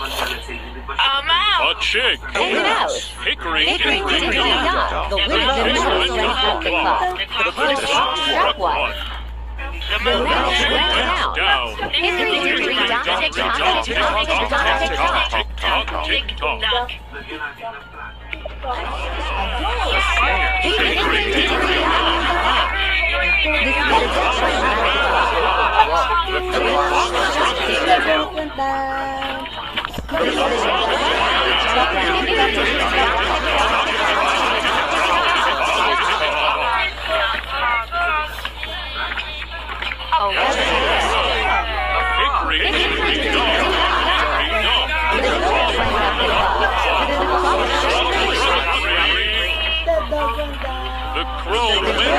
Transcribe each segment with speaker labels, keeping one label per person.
Speaker 1: I'm out.
Speaker 2: A chick.
Speaker 3: And an out.
Speaker 2: Hickory,
Speaker 3: Hickory,
Speaker 2: dickory,
Speaker 3: dickory,
Speaker 2: dock.
Speaker 3: dock. The winner length of the clock.
Speaker 2: The first
Speaker 3: Struck one. The match went down.
Speaker 2: Down.
Speaker 3: Hickory, dickory, dock, tick tock, tick tock, tick tock, tick tock.
Speaker 2: Tick tock, tick tock.
Speaker 3: Hickory, dickory, dickory, dock. This is the
Speaker 2: The crow went down.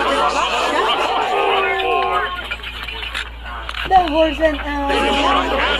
Speaker 4: The horse and